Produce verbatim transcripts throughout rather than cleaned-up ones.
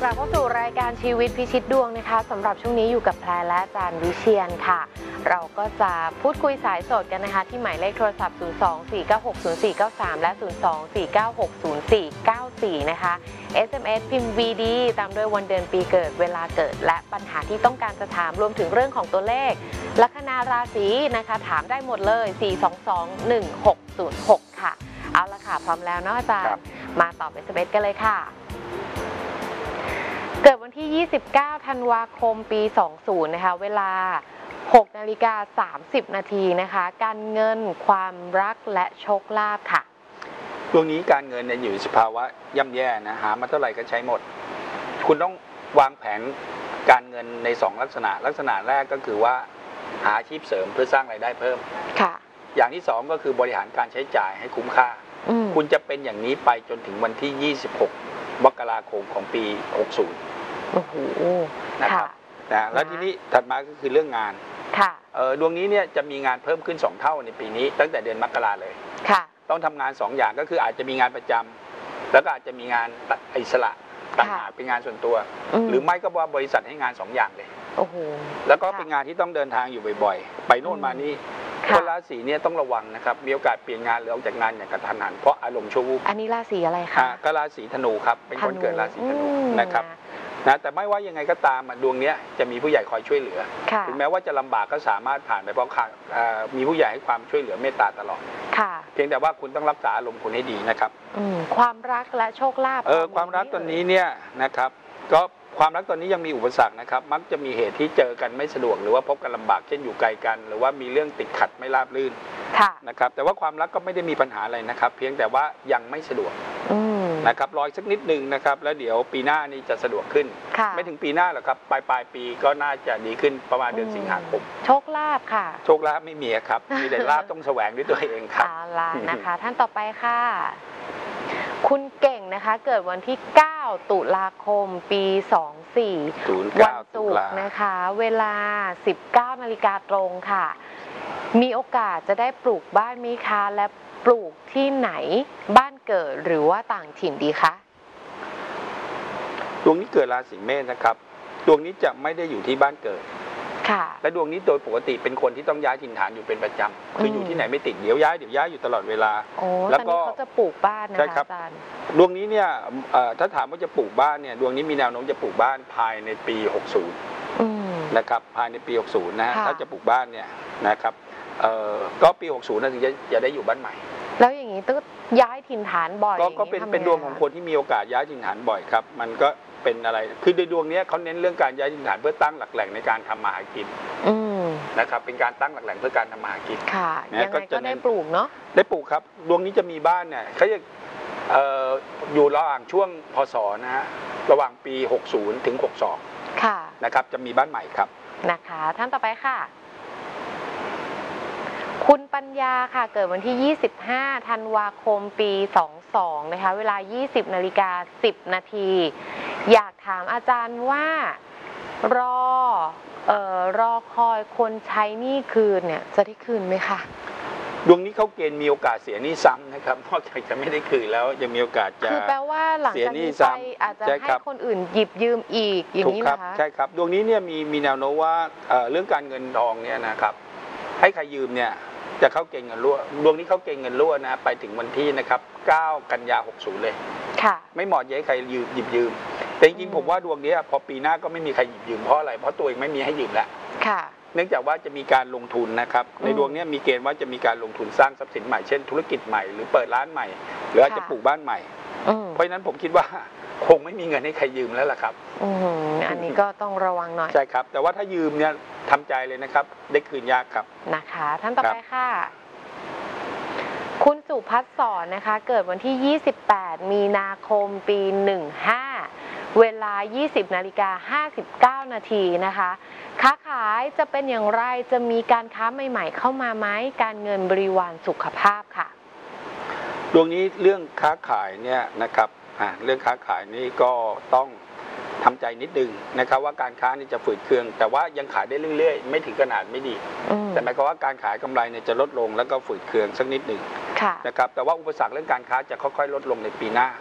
ลับเข้าสู่รายการชีวิตพิชิตดวงนะคะสำหรับช่วงนี้อยู่กับแพรและอาจารย์วิเชียนค่ะเราก็จะพูดคุยสายสดกันนะคะที่หมายเลขโทรศัพท์ศูนย์ สอง สี่ เก้า หก ศูนย์ สี่ เก้า สามและศูนย์ สอง สี่ เก้า หก ศูนย์ สี่ เก้า สี่นะคะ เอส เอ็ม เอส พิมพ์ วี ดี ตามด้วยวันเดือนปีเกิดเวลาเกิดและปัญหาที่ต้องการจะถามรวมถึงเรื่องของตัวเลขลัคนาราศีนะคะถามได้หมดเลย สี่ สอง สอง หนึ่ง หก ศูนย์ หก ค่ะเอาละค่ะพร้อมแล้วเนาะอาจารย์มาตอบเอส เอ็ม เอส กันเลยค่ะเกิดวันที่ยี่สิบเก้าธันวาคมปีสองสิบนะคะเวลาหกนาฬิกาสามสิบนาทีนะคะการเงินความรักและโชคลาภค่ะช่วงนี้การเงินเนี่ยอยู่ในสภาวะย่ำแย่นะหามาเท่าไหร่ก็ใช้หมดคุณต้องวางแผนการเงินในสองลักษณะลักษณะแรกก็คือว่าหาอาชีพเสริมเพื่อสร้างรายได้เพิ่มค่ะอย่างที่สองก็คือบริหารการใช้จ่ายให้คุ้มค่าคุณจะเป็นอย่างนี้ไปจนถึงวันที่ยี่สิบหกมกราคมของปีหกสิบโอ้โหนะครับนะแล้วทีนี้ถัดมาก็คือเรื่องงานค่ะเออดวงนี้เนี่ยจะมีงานเพิ่มขึ้นสองเท่าในปีนี้ตั้งแต่เดือนมกราเลยค่ะต้องทำงานสองอย่างก็คืออาจจะมีงานประจำแล้วก็อาจจะมีงานอิสระต่างหากเป็นงานส่วนตัวหรือไม่ก็ว่าบริษัทให้งานสองอย่างเลยโอ้โหแล้วก็เป็นงานที่ต้องเดินทางอยู่บ่อยๆไปโน่นมานี่คนราศีนี้ต้องระวังนะครับมีโอกาสเปลี่ยนงานหรือออกจากงานอย่างกระทันหันเพราะอารมณ์ชั่ววูบอันนี้ราศีอะไรคะก็ราศีธนูครับเป็นคนเกิดราศีธนูนะครับนะแต่ไม่ว่ายังไงก็ตามดวงนี้จะมีผู้ใหญ่คอยช่วยเหลือถึงแม้ว่าจะลำบากก็สามารถผ่านไปเพราะมีผู้ใหญ่ให้ความช่วยเหลือเมตตาตลอดเพียงแต่ว่าคุณต้องรักษาอารมณ์คุณให้ดีนะครับความรักและโชคลาภเออความรักตอนนี้เนี่ยนะครับก็ความรักตอนนี้ยังมีอุปสรรคนะครับมักจะมีเหตุที่เจอกันไม่สะดวกหรือว่าพบกันลำบากเช่นอยู่ไกลกันหรือว่ามีเรื่องติดขัดไม่ราบรื่นนะครับแต่ว่าความรักก็ไม่ได้มีปัญหาอะไรนะครับเพียงแต่ว่ายังไม่สะดวกนะครับรอสักนิดนึงนะครับแล้วเดี๋ยวปีหน้านี้จะสะดวกขึ้นไม่ถึงปีหน้าหรอกครับปลายปลายปีก็น่าจะดีขึ้นประมาณเดือนสิงหาคมโชคลาภค่ะโชคลาภไม่มีครับมีแต่ลาภต้องแสวงด้วยตัวเองครับเอาล่ะนะคะท่านต่อไปค่ะคุณเก่งนะคะเกิดวันที่เก้าตุลาคมปีสองสี่วันศุกร์นะคะเวลาสิบเก้านาฬิกาตรงค่ะมีโอกาสจะได้ปลูกบ้านมั้ยคะและปลูกที่ไหนบ้านเกิดหรือว่าต่างถิ่นดีคะดวงนี้เกิดราศีเมษนะครับดวงนี้จะไม่ได้อยู่ที่บ้านเกิดและดวงนี้โดยปกติเป็นคนที่ต้องย้ายถิ่นฐานอยู่เป็นประจำคืออยู่ที่ไหนไม่ติดเดี๋ยวย้ายเดี๋ยวย้ายอยู่ตลอดเวลาแล้วก็เขาจะปลูกบ้านนะคะอาจารย์ดวงนี้เนี่ยถ้าถามว่าจะปลูกบ้านเนี่ยดวงนี้มีแนวโน้มจะปลูกบ้านภายในปีหกสิบนะครับภายในปีหกสิบนะฮะถ้าจะปลูกบ้านเนี่ยนะครับก็ปีหกสิบนะถึงจะจะได้อยู่บ้านใหม่แล้วอย่างนี้ต้องย้ายถิ่นฐานบ่อยก็เป็นเป็นดวงของคนที่มีโอกาสย้ายถิ่นฐานบ่อยครับมันก็เป็นอะไรคือในดวงนี้เขาเน้นเรื่องการย้ายถิ่นฐานเพื่อตั้งหลักแหล่งในการทำมาหากินนะครับเป็นการตั้งหลักแหล่งเพื่อการทำมาหากินค่ะยังไงก็ได้ปลูกเนาะได้ปลูกครับดวงนี้จะมีบ้านเนี่ยเขาจะอยู่ระหว่างช่วงพศนะฮะระหว่างปีหกสิบถึงหกสิบสองค่ะนะครับจะมีบ้านใหม่ครับนะคะท่านต่อไปค่ะคุณปัญญาค่ะเกิดวันที่ยี่สิบห้าธันวาคมปีสองสองนะคะเวลา ยี่สิบนาฬิกาสิบนาทีอยากถามอาจารย์ว่ารอเอ่อรอคอยคนใช้หนี้คืนเนี่ยจะได้คืนไหมคะดวงนี้เขาเกณฑ์มีโอกาสเสียหนี้ซ้ำนะครับนอกจากจะไม่ได้คืนแล้วยังมีโอกาสจะคือแปลว่าหลังจากนี้ไปอาจจะให้คนอื่นหยิบยืมอีกอย่างนี้นะคะใช่ครับดวงนี้เนี่ยมีมีแนวโน้มว่าเรื่องการเงินทองเนี่ยนะครับให้ใครยืมเนี่ยจะเข้าเกณฑ์เงินรั่วดวงนี้เข้าเกณฑ์เงินรั่วนะไปถึงวันที่นะครับเก้ากันยาหกสิบเลยค่ะไม่เหมาะจะให้ใครยืมหยิบยืมแต่จริงๆผมว่าดวงนี้พอปีหน้าก็ไม่มีใครหยิบยืมเพราะอะไรเพราะตัวเองไม่มีให้ยืมแล้วค่ะเนื่องจากว่าจะมีการลงทุนนะครับในดวงนี้มีเกณฑ์ว่าจะมีการลงทุนสร้างทรัพย์สินใหม่เช่นธุรกิจใหม่หรือเปิดร้านใหม่หรืออาจจะปลูกบ้านใหม่เพราะฉะนั้นผมคิดว่าคงไม่มีเงินให้ใครยืมแล้วล่ะครับอืมอันนี้ก็ต้องระวังหน่อยใช่ครับแต่ว่าถ้ายืมเนี่ยทำใจเลยนะครับได้คืนยากครับนะคะท่านต่อไปค่ะคุณสุภัสสรนะคะเกิดวันที่ยี่สิบแปดมีนาคมปีหนึ่งห้าเวลา ยี่สิบนาฬิกาห้าสิบเก้านาทีนะคะค้าขายจะเป็นอย่างไรจะมีการค้าใหม่ๆเข้ามาไหมการเงินบริวารสุขภาพค่ะดวงนี้เรื่องค้าขายเนี่ยนะครับเรื่องค้าขายนี่ก็ต้องทำใจนิดนึงนะครับว่าการค้านี่จะฝืดเคืองแต่ว่ายังขายได้เรื่อยๆไม่ถึงขนาดไม่ดีแต่หมายความว่าการขายกำไรเนี่ยจะลดลงแล้วก็ฝืดเคืองสักนิดหนึ่งนะครับแต่ว่าอุปสรรคเรื่องการค้าจะค่อยๆลดลงในปีหน้า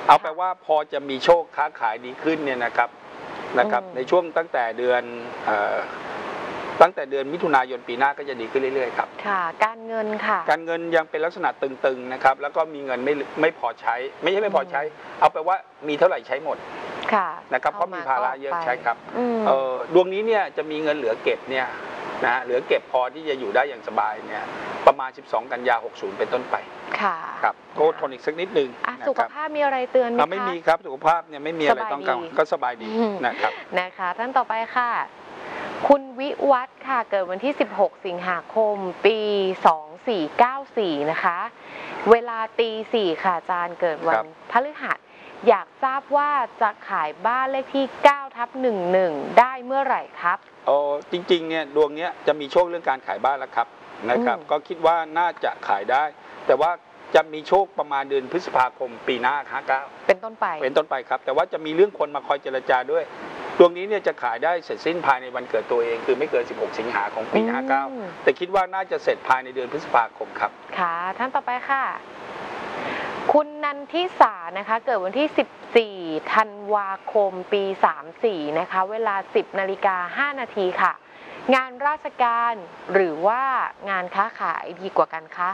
เอาแปลว่าพอจะมีโชคค้าขายดีขึ้นเนี่ยนะครับนะครับในช่วงตั้งแต่เดือนตั้งแต่เดือนมิถุนายนปีหน้าก็จะดีขึ้นเรื่อยๆครับค่ะการเงินค่ะการเงินยังเป็นลักษณะตึงๆนะครับแล้วก็มีเงินไม่ไม่พอใช้ไม่ใช่ไม่พอใช้เอาแปลว่ามีเท่าไหร่ใช้หมดนะครับเพราะมีภาระเยอะใช่ครับดวงนี้เนี่ยจะมีเงินเหลือเก็บเนี่ยนะฮะเหลือเก็บพอที่จะอยู่ได้อย่างสบายเนี่ยประมาณสิบสองกันยาหกสิบเป็นต้นไปค่ะครับก็ทนอีกสักนิดนึงสุขภาพมีอะไรเตือนไหมคะไม่มีครับสุขภาพเนี่ยไม่มีอะไรต้องกังวลก็สบายดีนะครับนะคะท่านต่อไปค่ะคุณวิวัฒน์ค่ะเกิดวันที่สิบหกสิงหาคมปีสองสี่เก้าสี่นะคะเวลาตีสี่ค่ะอาจารย์เกิดวันพฤหัสอยากทราบว่าจะขายบ้านเลขที่เก้าทับหนึ่งหนึ่งได้เมื่อไหร่ครับโอ้จริงๆเนี่ยดวงนี้จะมีโชคเรื่องการขายบ้านแล้วครับนะครับก็คิดว่าน่าจะขายได้แต่ว่าจะมีโชคประมาณเดือนพฤษภาคมปีหน้าห้าเก้าเป็นต้นไปเป็นต้นไปครับแต่ว่าจะมีเรื่องคนมาคอยเจรจาด้วยดวงนี้เนี่ยจะขายได้เสร็จสิ้นภายในวันเกิดตัวเองคือไม่เกินสิบหกสิงหาของปีห้าเก้าแต่คิดว่าน่าจะเสร็จภายในเดือนพฤษภาคมครับค่ะท่านต่อไปค่ะคุณนันทิสานะคะเกิดวันที่สิบสี่ธันวาคมปีสามสี่นะคะเวลาสิบนาฬิกาห้านาทีค่ะงานราชการหรือว่างานค้าขายดีกว่ากันคะ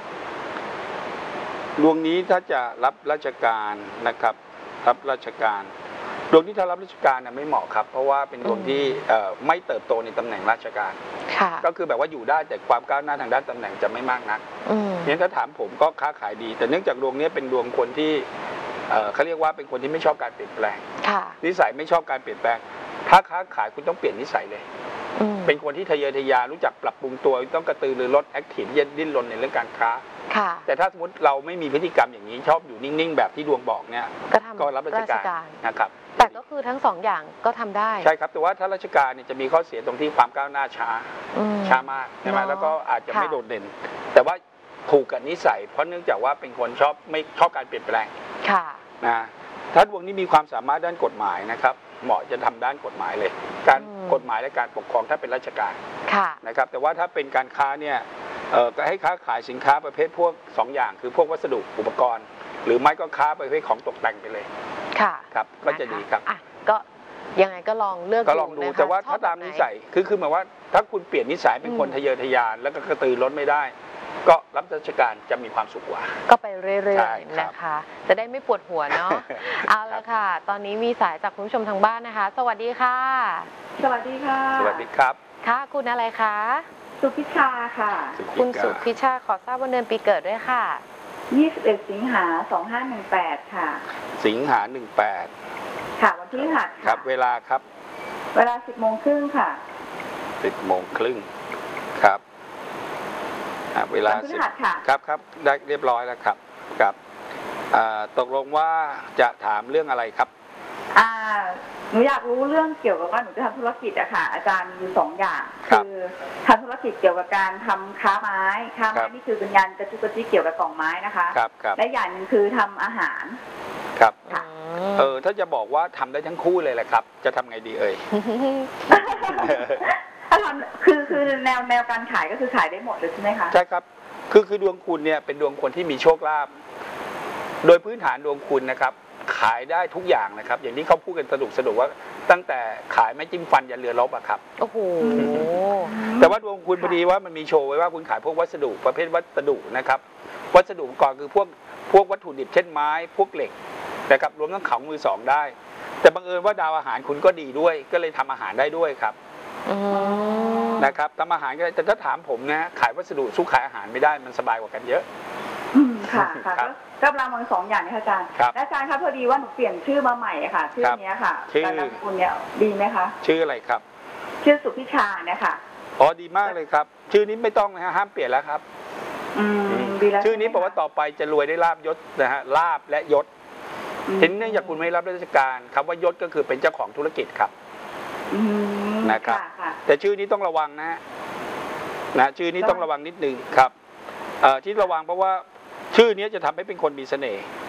ดวงนี้ถ้าจะรับราชการนะครับรับราชการดวงที่ถ้ารับราชการน่ะไม่เหมาะครับเพราะว่าเป็นดวงที่ไม่เติบโตในตำแหน่งราชการก็คือแบบว่าอยู่ได้แต่ความก้าวหน้าทางด้านตำแหน่งจะไม่มากนักเนี่ยถ้าถามผมก็ค้าขายดีแต่เนื่องจากดวงนี้เป็นดวงคนที่เขาเรียกว่าเป็นคนที่ไม่ชอบการเปลี่ยนแปลงนิสัยไม่ชอบการเปลี่ยนแปลงถ้าค้าขายคุณต้องเปลี่ยนนิสัยเลยเป็นคนที่ทะเยอทะยานรู้จักปรับปรุงตัวต้องกระตือรือร้นแอคทีฟเย็นดิ้นรนในเรื่องการค้าแต่ถ้าสมมติเราไม่มีพฤติกรรมอย่างนี้ชอบอยู่นิ่งๆแบบที่ดวงบอกเนี่ยก็รับราชการนะครับแต่ก็คือทั้งสองอย่างก็ทำได้ใช่ครับแต่ว่าถ้าราชการเนี่ยจะมีข้อเสียตรงที่ความก้าวหน้าช้าช้ามากใช่ไหมแล้วก็อาจจะไม่โดดเด่นแต่ว่าถูกกับนิสัยเพราะเนื่องจากว่าเป็นคนชอบไม่ชอบการเปลี่ยนแปลงนะถ้าดวงนี้มีความสามารถด้านกฎหมายนะครับเหมาะจะทำด้านกฎหมายเลยการกฎหมายและการปกครองถ้าเป็นราชการนะครับแต่ว่าถ้าเป็นการค้าเนี่ยก็ให้ค้าขายสินค้าประเภทพวกสองอย่างคือพวกวัสดุอุปกรณ์หรือไม่ก็ค้าประเภทของตกแต่งไปเลยค่ะครับก็จะดีครับก็ยังไงก็ลองเลือกก็ลองดูแต่ว่าถ้าตามนิสัยคือคือหมายว่าถ้าคุณเปลี่ยนนิสัยเป็นคนทะเยอทะยานแล้วก็กระตือร้นไม่ได้ก็รับราชการจะมีความสุขกว่าก็ไปเรื่อยๆนะคะจะได้ไม่ปวดหัวเนาะเอาละค่ะตอนนี้มีสายจากคุณผู้ชมทางบ้านนะคะสวัสดีค่ะสวัสดีค่ะสวัสดีครับค่ะคุณอะไรคะสุพิชาค่ะคุณสุพิชาขอทราบวันเดือนปีเกิดด้วยค่ะยี่สิบเอ็ดสิงหาสองห้าหนึ่งแปดค่ะสิงหาหนึ่งแปดค่ะวันที่หัดครับเวลาครับเวลาสิบโมงครึ่งค่ะสิบโมงครึ่งครับเวลาสิบครับครับได้เรียบร้อยแล้วครับครับตกลงว่าจะถามเรื่องอะไรครับอ่าหนูอยากรู้เรื่องเกี่ยวกับว่าหนูจะทำธุรกิจอะค่ะอาจารย์มีสองอย่างคือทำธุรกิจเกี่ยวกับการทำค้าไม้ค้าไม้นี่คือเป็นงานกระจุกกระจิกเกี่ยวกับกล่องไม้นะคะครับครับและอย่างหนึ่งคือทำอาหารครับเออถ้าจะบอกว่าทำได้ทั้งคู่เลยแหละครับจะทำไงดีเอ่ยคือคือแนวแนวการขายก็คือขายได้หมดเลยใช่ไหมคะใช่ครับคือคือดวงคุณเนี่ยเป็นดวงคนที่มีโชคลาภโดยพื้นฐานดวงคุณนะครับขายได้ทุกอย่างนะครับอย่างที่เขาพูดกันสนุกสนุกว่าตั้งแต่ขายไม้จิ้มฟันยันเรือรบอะครับโอ้โหแต่ว่าดวงคุณพอดีว่ามันมีโชว์ไว้ว่าคุณขายพวกวัสดุประเภทวัสดุนะครับวัสดุก่อนคือพวกพวกวัตถุดิบเช่นไม้พวกเหล็กนะครับรวมทั้งของมือสองได้แต่บังเอิญว่าดาวอาหารคุณก็ดีด้วยก็เลยทำอาหารได้ด้วยครับนะครับทำอาหารก็แต่ถ้าถามผมนะขายวัสดุสู้ขายอาหารไม่ได้มันสบายกว่ากันเยอะค่ะค่ะก็กำลังมองสองอย่างนี้อาจารย์และอาจารย์ครับพอดีว่าหนูเปลี่ยนชื่อมาใหม่ค่ะชื่อนี้ค่ะแต่นามสกุลเนี่ยดีไหมคะชื่ออะไรครับชื่อสุพิชาเนี่ยค่ะอ๋อดีมากเลยครับชื่อนี้ไม่ต้องนะฮะห้ามเปลี่ยนแล้วครับชื่อนี้บอกว่าต่อไปจะรวยได้ลาบยศนะฮะลาบและยศเห็นเนื่องจากคุณไม่รับราชการคำว่ายศก็คือเป็นเจ้าของธุรกิจครับนะครับแต่ชื่อนี้ต้องระวังนะนะชื่อนี้ต้องระวังนิดนึงครับที่ระวังเพราะว่าชื่อนี้จะทำให้เป็นคนมีเสน่ห์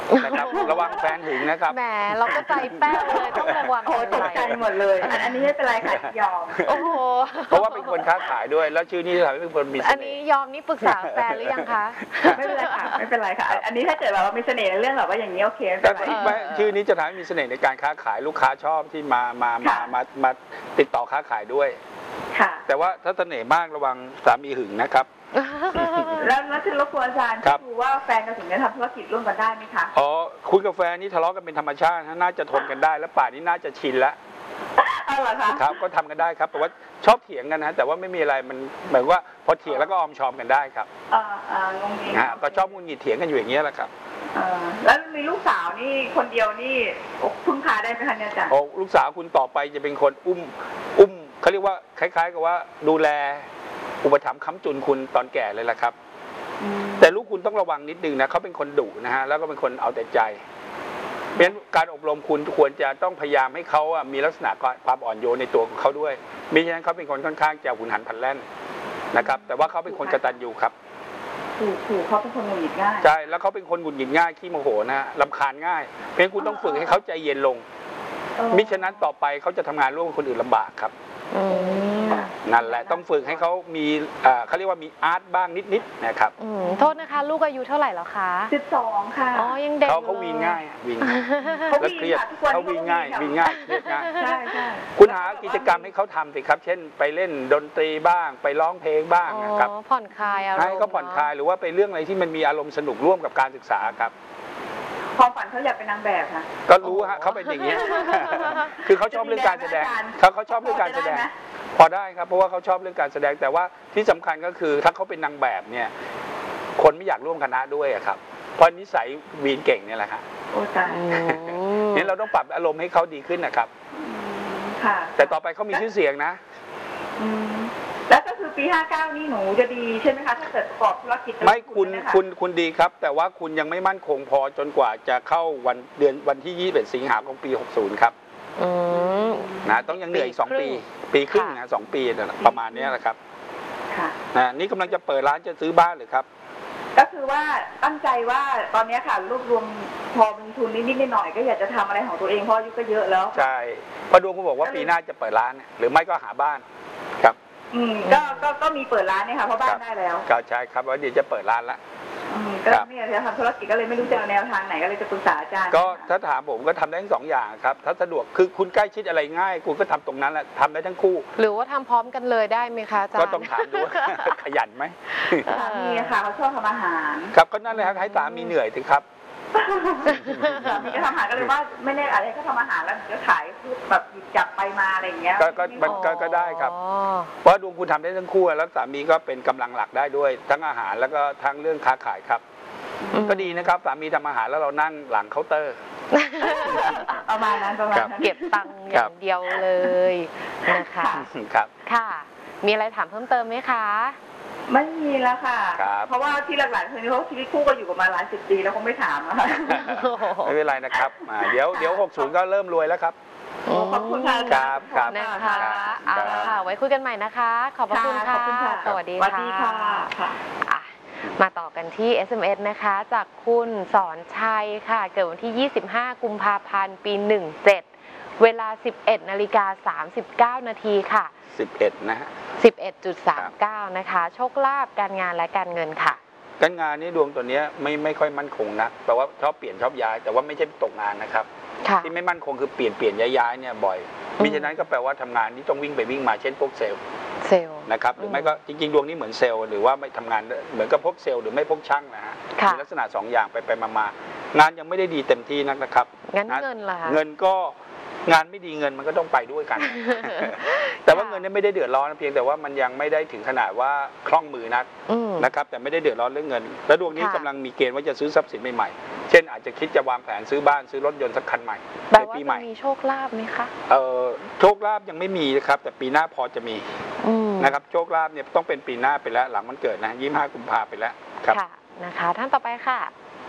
นะครับระวังแฟนหึงนะครับแหมเราก็ใจแป้วเลยต้องระวังโอ้ตกใจหมดเลยอันนี้ไม่เป็นไรค่ะยอมโอ้โหเพราะว่าเป็นคนค้าขายด้วยแล้วชื่อนี้ทำให้เป็นคนมีเสน่ห์อันนี้ยอมนี่ปรึกษาแฟนหรือยังคะไม่เป็นไรค่ะไม่เป็นไรค่ะอันนี้ถ้าเกิดแบบว่ามีเสน่ห์ในเรื่องแบบว่าอย่างนี้โอเคไม่ชื่อนี้จะทำให้มีเสน่ห์ในการค้าขายลูกค้าชอบที่มามามามามาติดต่อค้าขายด้วยแต่ว่าถ้าเสน่ห์มากระวังสามีหึงนะครับแล้วแล้วคือรบกวนอาจารย์ดูว่าแฟนกับถึงจะทำธุรกิจร่วมกันได้ไหมคะอ๋อคุณกับแฟนนี่ทะเลาะกันเป็นธรรมชาติน่าจะทนกันได้แล้วป่านนี้น่าจะชินแล้วเอาเหรอคะครับก็ทำกันได้ครับแต่ว่าชอบเถียงกันนะแต่ว่าไม่มีอะไรมันเหมือนว่าพอเถียงแล้วก็ออมชอมกันได้ครับอ่าอ่างงงี้ก็ชอบงุนหงิดเถียงกันอยู่อย่างเงี้ยแหละครับแล้วมีลูกสาวนี่คนเดียวนี่พึ่งพาได้ไหมคะเนี่ยอาจารย์โอ้ลูกสาวคุณต่อไปจะเป็นคนอุ้มอุ้มเขาเรียกว่าคล้ายๆกับว่าดูแลอุปถัมภ์ค้ำจุนคุณตอนแก่เลยล่ะครับแต่ลูกคุณต้องระวังนิดนึงนะเขาเป็นคนดุนะฮะแล้วก็เป็นคนเอาแต่ใจเพราะฉะนั้นการอบรมคุณควรจะต้องพยายามให้เขามีลักษณะความอ่อนโยนในตัวของเขาด้วยมิฉะนั้นเขาเป็นคนค่อนข้างจะหุนหันพลันแล่นนะครับแต่ว่าเขาเป็นคนกตัญญูครับถูกถูกเขาเป็นคนหงุดหงิดง่ายใช่แล้วเขาเป็นคนหงุดหงิดง่ายขี้โมโหนะรำคาญง่ายเพราะฉะนั้นคุณต้องฝึกให้เขาใจเย็นลงมิฉะนั้นต่อไปเขาจะทำงานร่วมกับคนอื่นลำบากครับนั่นแหละต้องฝึกให้เขามีเขาเรียกว่ามีอาร์ตบ้างนิดๆนะครับโทษนะคะลูกอายุเท่าไหร่แล้วคะสิบสองค่ะอ๋อยังเด็กเขาเขาวิ่งง่ายวิ่งเขาเครียดเขาวิ่งง่ายวิ่งง่ายเครียดง่ายใช่ใช่คุณหากิจกรรมให้เขาทำสิครับเช่นไปเล่นดนตรีบ้างไปร้องเพลงบ้างนะครับผ่อนคลายอารมณ์ให้เขาผ่อนคลายหรือว่าไปเรื่องอะไรที่มันมีอารมณ์สนุกร่วมกับการศึกษาครับความฝันเขาอยากเป็นนางแบบค่ะก็รู้ฮะเขาเป็นอย่างนี้คือเขาชอบเรื่องการแสดงเขาเขาชอบเรื่องการแสดงพอได้ครับเพราะว่าเขาชอบเรื่องการแสดงแต่ว่าที่สำคัญก็คือถ้าเขาเป็นนางแบบเนี่ยคนไม่อยากร่วมคณะด้วยครับเพราะนิสัยวีนเก่งเนี่ยแหละครับโอ้ตายนี่เราต้องปรับอารมณ์ให้เขาดีขึ้นนะครับค่ะแต่ต่อไปเขามีชื่อเสียงนะแล้วก็คือปีห้าเก้านี่หนูจะดีใช่ไหมคะถ้าเกิดประกอบธุรกิจไม่คุณคุณคุณดีครับแต่ว่าคุณยังไม่มั่นคงพอจนกว่าจะเข้าวันเดือนวันที่ยี่สิบเอ็ดสิงหาคมปีหกสิบครับนะต้องยังเหนื่อยอีกสองปีปีครึ่งนะสองปีประมาณนี้แหละครับนะนี่กำลังจะเปิดร้านจะซื้อบ้านหรือครับก็คือว่าตั้งใจว่าตอนนี้ค่ะรวบรวมพอมีทุนนิดๆหน่อยๆก็อยากจะทำอะไรของตัวเองเพราะอายุก็เยอะแล้วใช่พอดวงคุณบอกว่าปีหน้าจะเปิดร้านหรือไม่ก็หาบ้านครับอืมก็ก็ก็มีเปิดร้านเนี่ยค่ะเพราะบ้านได้แล้วก็ใช่ครับว่าเดี๋ยวจะเปิดร้านละก็เนี่ยจะทำธุรกิจก็เลยไม่รู้จะแนวทางไหนก็เลยจะปรึกษาอาจารย์ก็ถ้าถามผมก็ทำได้ทั้งสองอย่างครับถ้าสะดวกคือคุณใกล้ชิดอะไรง่ายคุณก็ทำตรงนั้นแหละทำได้ทั้งคู่หรือว่าทำพร้อมกันเลยได้ไหมคะอาจารย์ก็ต้องถามดูว่าขยันไหมสามีค่ะเขาชอบทำอาหารครับก็นั่นเลยครับให้สามีเหนื่อยถึงครับมีก็ทำอาหารก็เลยว่าไม่แน่อะไรก็ทำอาหารแล้วก็ขายแบบหยิบจับไปมาอะไรอย่างเงี้ยก็มันก็ได้ครับเพราะดวงคุณทำได้ทั้งคู่แล้วสามีก็เป็นกำลังหลักได้ด้วยทั้งอาหารแล้วก็ทั้งเรื่องค้าขายครับก็ดีนะครับสามีทำอาหารแล้วเรานั่งหลังเคาน์เตอร์ประมาณนั้นประมาณนั้นเก็บตังค์อย่างเดียวเลยนะคะครับค่ะมีอะไรถามเพิ่มเติมไหมคะไม่มีแล้วค่ะเพราะว่าที่หลักๆคือเขาชีวิตคู่ก็อยู่กันมาหลายสิบปีแล้วคงไม่ถามแล้วไม่เป็นไรนะครับเดี๋ยวเดี๋ยวหกสิบก็เริ่มรวยแล้วครับขอบคุณค่ะครับครับนะคะเอาค่ะไว้คุยกันใหม่นะคะขอบคุณค่ะสวัสดีค่ะมาต่อกันที่ เอส เอ็ม เอส นะคะจากคุณสอนชัยค่ะเกิดวันที่ยี่สิบห้ากุมภาพันธ์ปีหนึ่งเจ็ดเวลา สิบเอ็ดนาฬิกาสามสิบเก้านาทีค่ะสิบเอ็ดนะฮะสิบเอ็ดจุดสามเก้า นะคะโชคลาภการงานและการเงินค่ะการงานนี่ดวงตัวนี้ไม่ไม่ค่อยมั่นคงนะแต่ว่าชอบเปลี่ยนชอบย้ายแต่ว่าไม่ใช่ตกงานนะครับที่ไม่มั่นคงคือเปลี่ยนเปลี่ยนย้ายๆเนี่ยบ่อยมิฉะนั้นก็แปลว่าทำงานที่ต้องวิ่งไปวิ่งมาเช่นพวกเซลล์เซลล์นะครับหรือไม่ก็จริงๆดวงนี้เหมือนเซลล์หรือว่าไม่ทำงานเหมือนกับพวกเซลล์หรือไม่พวกช่างนะฮะมีลักษณะสองอย่างไปไปมางานยังไม่ได้ดีเต็มที่นักนะครับงั้นเงินล่ะเงินก็งานไม่ดีเงินมันก็ต้องไปด้วยกันแต่ว่าเงินนี่ไม่ได้เดือดร้อนเพียงแต่ว่ามันยังไม่ได้ถึงขนาดว่าคล่องมือนักนะครับแต่ไม่ได้เดือดร้อนเรื่องเงินแล้วดวงนี้กำลังมีเกณฑ์ว่าจะซื้อทรัพย์สินใหม่ๆเช่นอาจจะคิดจะวางแผนซื้อบ้านซื้อรถยนต์สักคันใหม่ในปีใหม่มีโชคลาภไหมคะเออโชคลาภยังไม่มีนะครับแต่ปีหน้าพอจะมีนะครับโชคลาภเนี่ยต้องเป็นปีหน้าไปแล้วหลังมันเกิดนะยี่สิบห้ากุมภาพันธ์ไปแล้วครับค่ะนะคะท่านต่อไปค่ะ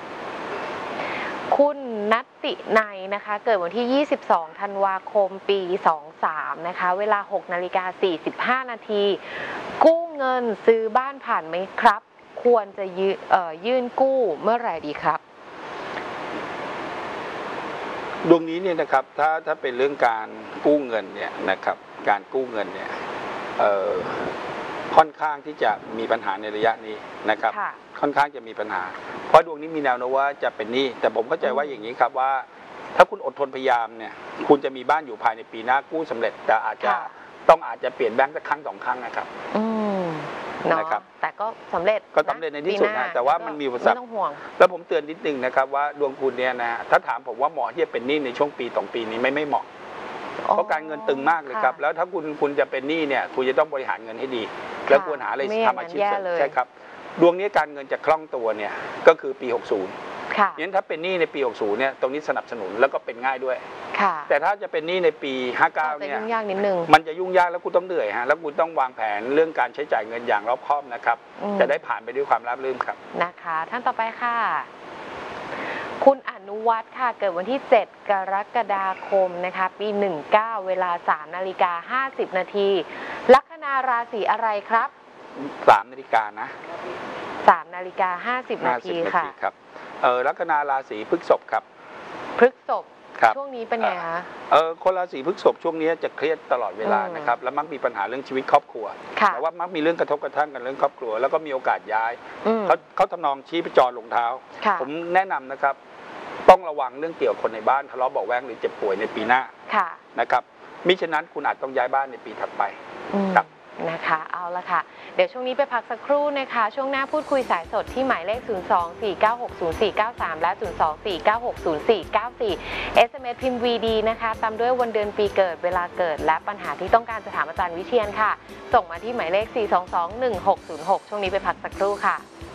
คุณนัตตินัยนะคะเกิดวันที่ยี่สิบสองธันวาคมปีสองสามนะคะเวลาหกนาฬิกาสี่สิบห้านาทีกู้เงินซื้อบ้านผ่านไหมครับควรจะยืเอ่อยื่นกู้เมื่อไหร่ดีครับดวงนี้เนี่ยนะครับถ้าถ้าเป็นเรื่องการกู้เงินเนี่ยนะครับการกู้เงินเนี่ยค่อนข้างที่จะมีปัญหาในระยะนี้นะครับค่อนข้างจะมีปัญหาเพราะดวงนี้มีแนวโน้มว่าจะเป็นหนี้แต่ผมเข้าใจว่าอย่างนี้ครับว่าถ้าคุณอดทนพยายามเนี่ยคุณจะมีบ้านอยู่ภายในปีหน้ากู้สำเร็จแต่อาจจะต้องอาจจะเปลี่ยนแบงค์สักครั้งสองครั้งนะครับอืมนะครับแต่ก็สำเร็จก็สำเร็จในที่สุดนะแต่ว่ามันมีอุปสรรคแล้วผมเตือนนิดนึงนะครับว่าดวงคุณเนี่ยนะถ้าถามผมว่าเหมาะที่จะเป็นหนี้ในช่วงปีสองปีนี้ไม่ไม่เหมาะเพราะการเงินตึงมากเลยครับแล้วถ้าคุณคุณจะเป็นหนี้เนี่ยคุณจะต้องบริหารเงินให้ดีแล้วควรหาอะไรทำอาชีพเสริมใช่ครับดวงนี้การเงินจะคล่องตัวเนี่ยก็คือปีหกสิบงั้นถ้าเป็นหนี้ในปีหกสิบเนี่ยตรงนี้สนับสนุนแล้วก็เป็นง่ายด้วยแต่ถ้าจะเป็นหนี้ในปีห้าเก้าเนี่ยมันจะยุ่งยากแล้วคุณต้องเหนื่อยฮะแล้วคุณต้องวางแผนเรื่องการใช้จ่ายเงินอย่างรอบคอบนะครับจะได้ผ่านไปด้วยความราบรื่นครับนะคะท่านต่อไปค่ะคุณอนุวัฒน์ค่ะเกิดวันที่เจ็ดกรกฎาคมนะคะปีหนึ่งเก้าเวลาสามนาฬิกาห้าสิบนาทีลัคนาราศีอะไรครับสามนาฬิกานะสามนาฬิกาห้าสิบนาทีค่ะครับเออลัคนาราศีพฤษภครับพฤษภช่วงนี้เป็นไงคะเออคนราศีพฤษภช่วงนี้จะเครียดตลอดเวลานะครับแล้วมักมีปัญหาเรื่องชีวิตครอบครัวแต่ว่ามักมีเรื่องกระทบกระทั่งกันเรื่องครอบครัวแล้วก็มีโอกาสย้ายเขาเขาทำนองชี้ไปจรลงเท้าผมแนะนำนะครับต้องระวังเรื่องเกี่ยวคนในบ้านทะเลาะเบาะแว้งหรือเจ็บป่วยในปีหน้านะครับมิฉะนั้นคุณอาจต้องย้ายบ้านในปีถัดไปครับนะคะเอาละค่ะเดี๋ยวช่วงนี้ไปพักสักครู่นะคะช่วงหน้าพูดคุยสายสดที่หมายเลขศูนย์ สอง สี่ เก้า หก ศูนย์ สี่ เก้า สามและศูนย์ สอง สี่ เก้า หก ศูนย์ สี่ เก้า สี่ เอส เอ็ม เอส พิมพ์ วี ดี นะคะตามด้วยวันเดือนปีเกิดเวลาเกิดและปัญหาที่ต้องการจะถามอาจารย์วิเชียรค่ะส่งมาที่หมายเลข สี่ สอง สอง หนึ่ง หก ศูนย์ หกช่วงนี้ไปพักสักครู่ค่ะ